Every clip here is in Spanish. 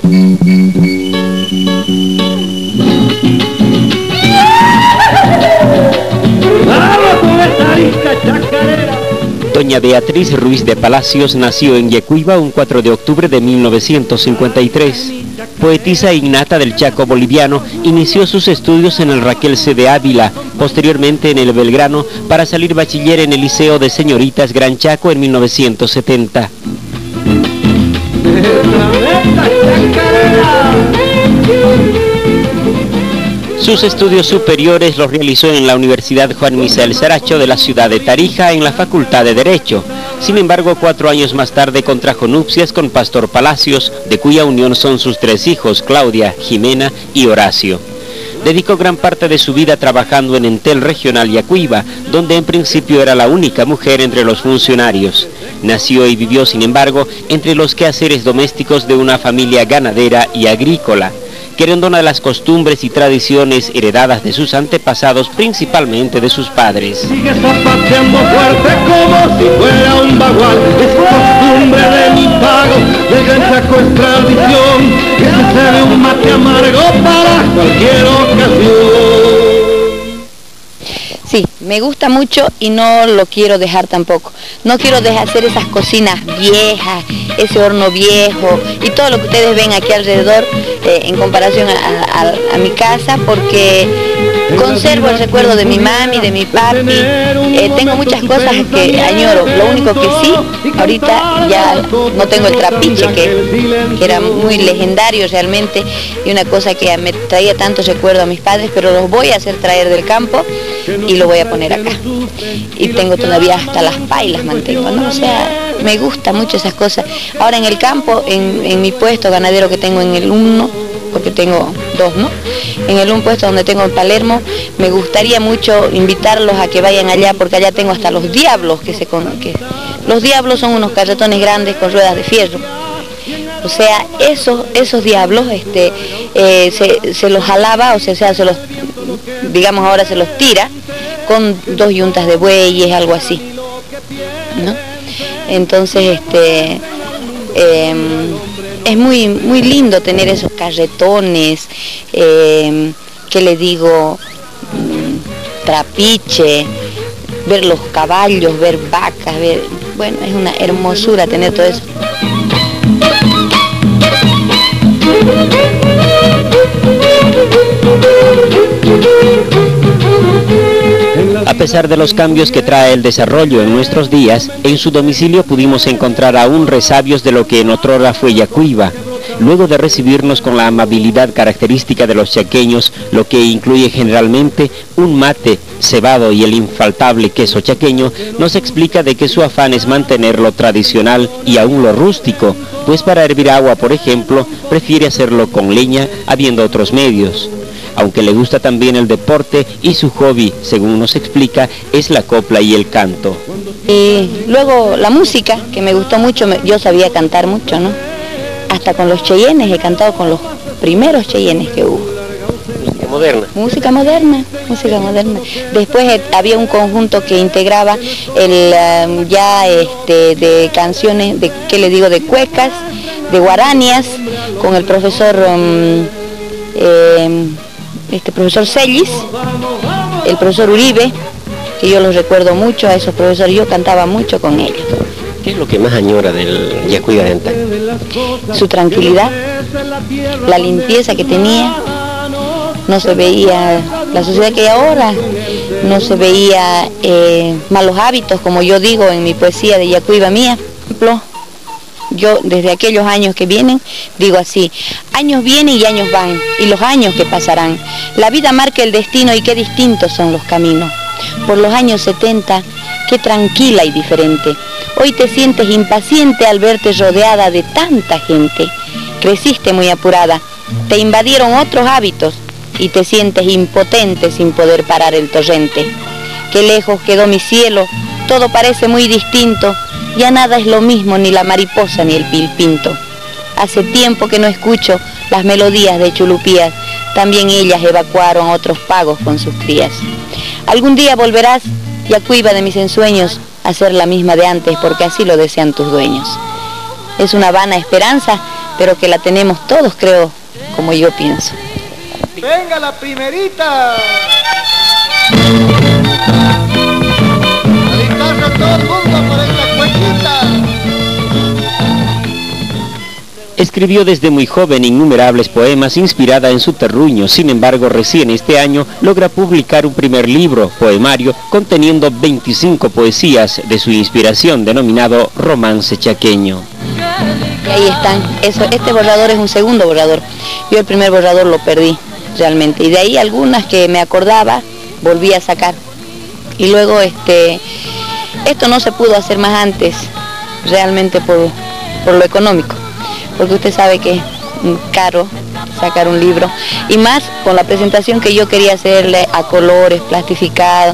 Doña Beatriz Ruiz de Palacios nació en Yacuiba un 4 de octubre de 1953. Poetisa innata del Chaco boliviano, inició sus estudios en el Raquel C. de Ávila, posteriormente en el Belgrano, para salir bachiller en el Liceo de Señoritas Gran Chaco en 1970. Sus estudios superiores los realizó en la Universidad Juan Misael Saracho de la ciudad de Tarija, en la Facultad de Derecho. Sin embargo, 4 años más tarde contrajo nupcias con Pastor Palacios, de cuya unión son sus 3 hijos, Claudia, Jimena y Horacio. Dedicó gran parte de su vida trabajando en Entel Regional Yacuiba, donde en principio era la única mujer entre los funcionarios. Nació y vivió, sin embargo, entre los quehaceres domésticos de una familia ganadera y agrícola, querendona de las costumbres y tradiciones heredadas de sus antepasados, principalmente de sus padres. Sigue zapateando fuerte como si fuera un bagual, es costumbre de mi pago, del Gran Chaco es tradición, que se sirve un mate amargo para cualquier ocasión. Sí, me gusta mucho y no lo quiero dejar tampoco. No quiero dejar hacer esas cocinas viejas, ese horno viejo y todo lo que ustedes ven aquí alrededor en comparación a mi casa, porque conservo el recuerdo de mi mami, de mi papi. Tengo muchas cosas que añoro. Lo único que sí, ahorita ya no tengo el trapiche, que era muy legendario realmente, y una cosa que me traía tanto recuerdo a mis padres, pero los voy a hacer traer del campo y lo voy a poner acá. Y tengo todavía hasta las pailas, mantengo, ¿no? O sea, me gusta mucho esas cosas. Ahora en el campo, en mi puesto ganadero que tengo en el 1, porque tengo 2, ¿no? En el un puesto donde tengo en Palermo, me gustaría mucho invitarlos a que vayan allá, porque allá tengo hasta los diablos, los diablos son unos carretones grandes con ruedas de fierro. O sea, esos diablos se los jalaba, o sea, se los, digamos ahora se los tira con 2 yuntas de bueyes, algo así, ¿no? Entonces, es muy, muy lindo tener esos carretones, ¿qué le digo? Trapiche, ver los caballos, ver vacas, bueno, es una hermosura tener todo eso. A pesar de los cambios que trae el desarrollo en nuestros días, en su domicilio pudimos encontrar aún resabios de lo que en otrora fue Yacuiba. Luego de recibirnos con la amabilidad característica de los chaqueños, lo que incluye generalmente un mate cebado y el infaltable queso chaqueño, nos explica de que su afán es mantener lo tradicional y aún lo rústico, pues para hervir agua, por ejemplo, prefiere hacerlo con leña, habiendo otros medios. Aunque le gusta también el deporte y su hobby, según nos explica, es la copla y el canto. Y luego la música, que me gustó mucho, yo sabía cantar mucho, ¿no? Hasta con los cheyennes, he cantado con los primeros cheyennes que hubo. Música moderna. Música moderna, música moderna. Después había un conjunto que integraba de canciones, ¿qué le digo? De cuecas, de guaranias, con el profesor... profesor Sellis, el profesor Uribe, que yo los recuerdo mucho a esos profesores, yo cantaba mucho con ellos. ¿Qué es lo que más añora del Yacuiba de antaño? Su tranquilidad, la limpieza que tenía, no se veía la sociedad que hay ahora, no se veía malos hábitos, como yo digo en mi poesía de Yacuiba mía. Por ejemplo, yo desde aquellos años que vienen, digo así: años vienen y años van, y los años que pasarán. La vida marca el destino y qué distintos son los caminos. Por los años 70, qué tranquila y diferente. Hoy te sientes impaciente al verte rodeada de tanta gente. Creciste muy apurada, te invadieron otros hábitos y te sientes impotente sin poder parar el torrente. Qué lejos quedó mi cielo, todo parece muy distinto. Ya nada es lo mismo, ni la mariposa ni el pilpinto. Hace tiempo que no escucho las melodías de Chulupías, también ellas evacuaron a otros pagos con sus crías. Algún día volverás, Yacuiba de mis ensueños, a ser la misma de antes, porque así lo desean tus dueños. Es una vana esperanza, pero que la tenemos todos, creo, como yo pienso. ¡Venga la primerita! ¡A todo el mundo por esta cuechita! Escribió desde muy joven innumerables poemas inspirada en su terruño. Sin embargo, recién este año logra publicar un primer libro, poemario, conteniendo 25 poesías de su inspiración, denominado Romance Chaqueño. Y ahí están. Este borrador es un segundo borrador. Yo el primer borrador lo perdí, realmente. Y de ahí algunas que me acordaba, volví a sacar. Y luego esto no se pudo hacer más antes, realmente por lo económico. Porque usted sabe que es caro sacar un libro, y más con la presentación que yo quería hacerle a colores, plastificado,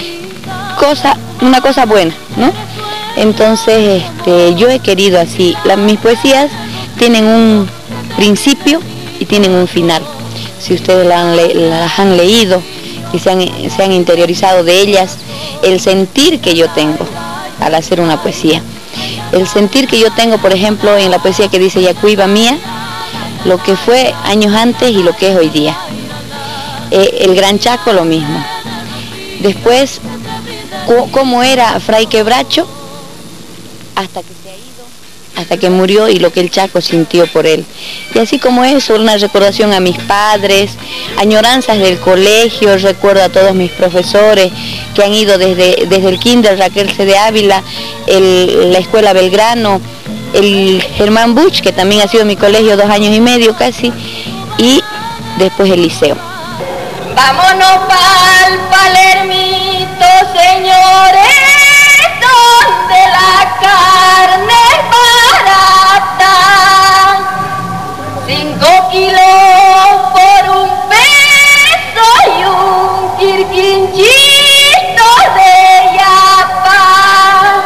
una cosa buena, ¿no? Entonces yo he querido así. Mis poesías tienen un principio y tienen un final. Si ustedes las han leído y se han interiorizado de ellas, el sentir que yo tengo al hacer una poesía. El sentir que yo tengo, por ejemplo, en la poesía que dice Yacuiba mía, lo que fue años antes y lo que es hoy día. El Gran Chaco lo mismo. Después, cómo era Fray Quebracho hasta que se ha ido, hasta que murió, y lo que el Chaco sintió por él. Y así como eso, una recordación a mis padres, añoranzas del colegio, recuerdo a todos mis profesores que han ido desde el kinder Raquel C. de Ávila, la escuela Belgrano, el Germán Buch, que también ha sido mi colegio 2 años y medio casi, y después el liceo. Vámonos pa'l Palermito, señores, donde la carne es barata, 5 kilos por $1 y un quirquinchito de yapa.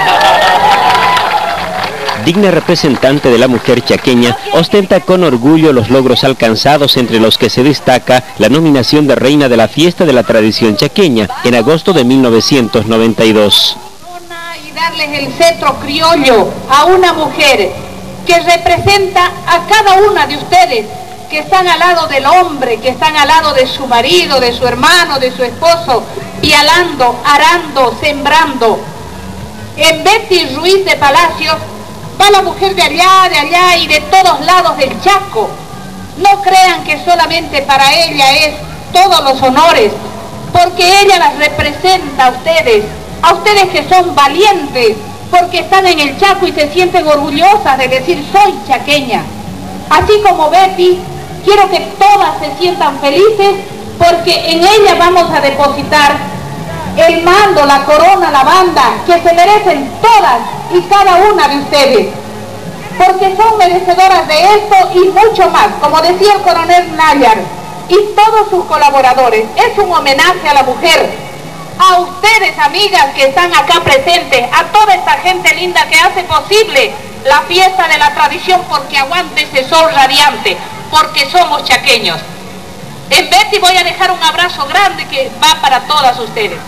Digna representante de la mujer chaqueña, ostenta con orgullo los logros alcanzados, entre los que se destaca la nominación de Reina de la Fiesta de la Tradición Chaqueña en agosto de 1992. Y darles el cetro criollo a una mujer que representa a cada una de ustedes, que están al lado del hombre, que están al lado de su marido, de su hermano, de su esposo, y arando, sembrando. En Betty Ruiz de Palacios va la mujer de allá y de todos lados del Chaco. No crean que solamente para ella es todos los honores, porque ella las representa a ustedes que son valientes, porque están en el Chaco y se sienten orgullosas de decir soy chaqueña. Así como Betty, quiero que todas se sientan felices, porque en ella vamos a depositar el mando, la corona, la banda, que se merecen todas y cada una de ustedes, porque son merecedoras de esto y mucho más, como decía el coronel Nayar y todos sus colaboradores. Es un homenaje a la mujer, a ustedes, amigas que están acá presentes, a toda esta gente linda que hace posible la fiesta de la tradición, porque aguante ese sol radiante, porque somos chaqueños. En Betty voy a dejar un abrazo grande que va para todas ustedes.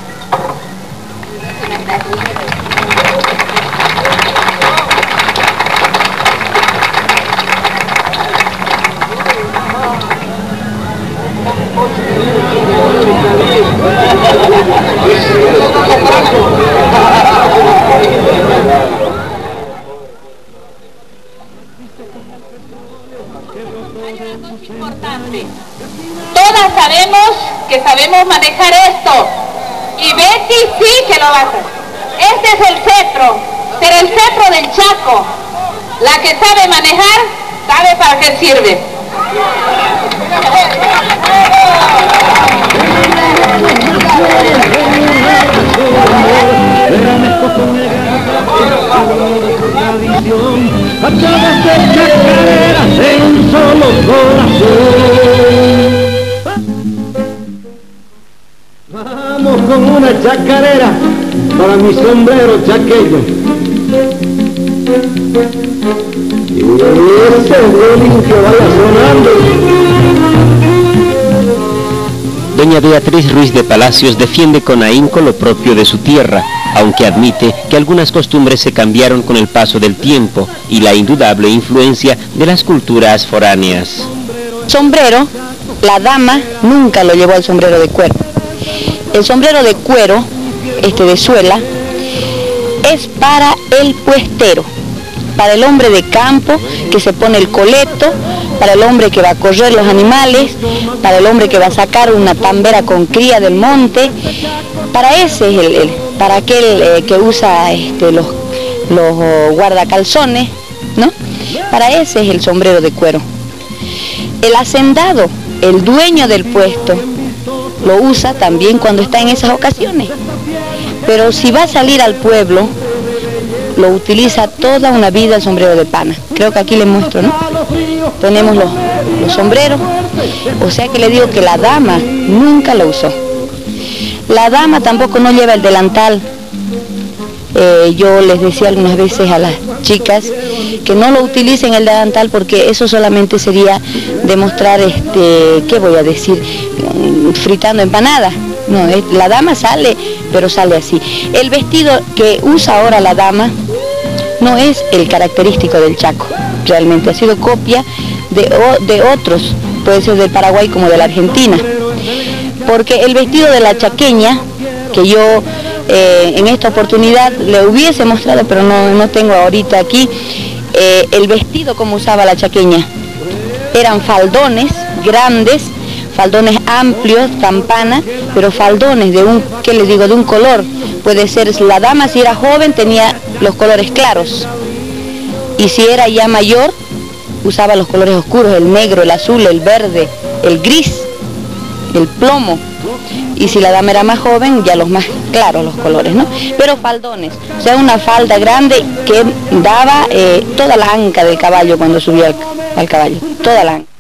Importante. Todas sabemos manejar esto, y Betty sí que lo hace. Este es el cetro, pero el cetro del Chaco. La que sabe manejar, sabe para qué sirve. A través de chacareras en un solo corazón. Vamos con una chacarera para mi sombrero chaqueño. Y ese violín que vaya sonando. Doña Beatriz Ruiz de Palacios defiende con ahínco lo propio de su tierra, aunque admite que algunas costumbres se cambiaron con el paso del tiempo y la indudable influencia de las culturas foráneas. Sombrero, la dama nunca lo llevó al sombrero de cuero. El sombrero de cuero, de suela, es para el puestero, para el hombre de campo que se pone el coleto, para el hombre que va a correr los animales, para el hombre que va a sacar una tambera con cría del monte. Para ese es para aquel que usa los guardacalzones, ¿no? Para ese es el sombrero de cuero. El hacendado, el dueño del puesto, lo usa también cuando está en esas ocasiones. Pero si va a salir al pueblo, lo utiliza toda una vida el sombrero de pana. Creo que aquí les muestro, ¿no? Tenemos los sombreros, o sea que le digo que la dama nunca lo usó. La dama tampoco no lleva el delantal. Yo les decía algunas veces a las chicas que no lo utilicen el delantal porque eso solamente sería demostrar, ¿qué voy a decir? Fritando empanadas. No, la dama sale, pero sale así. El vestido que usa ahora la dama no es el característico del Chaco, realmente ha sido copia de otros, puede ser del Paraguay como de la Argentina, porque el vestido de la chaqueña, que yo en esta oportunidad le hubiese mostrado, pero no tengo ahorita aquí, el vestido como usaba la chaqueña, eran faldones grandes, faldones amplios, campana, pero faldones de un color. Puede ser, la dama si era joven tenía los colores claros, y si era ya mayor usaba los colores oscuros, el negro, el azul, el verde, el gris, el plomo, y si la dama era más joven ya los más claros los colores, ¿no? Pero faldones, o sea, una falda grande que daba toda la anca del caballo cuando subía al caballo, toda la anca.